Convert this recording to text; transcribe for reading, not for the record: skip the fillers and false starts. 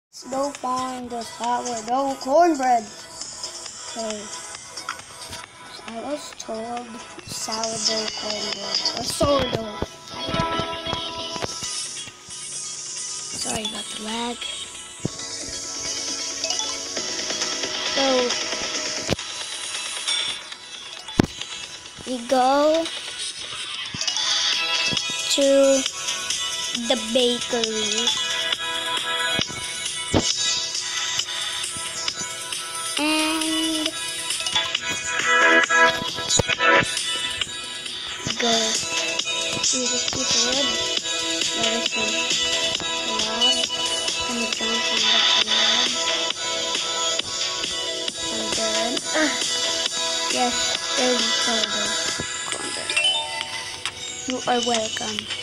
Let's go find the sourdough cornbread. Okay. So I was told sourdough cornbread. Or sourdough. Sorry about the lag. So we go to the bakery. And go to the seafood. There is some log. I'm gonna jump on that log. And then, yes, there's sourdough cornbread. You are welcome.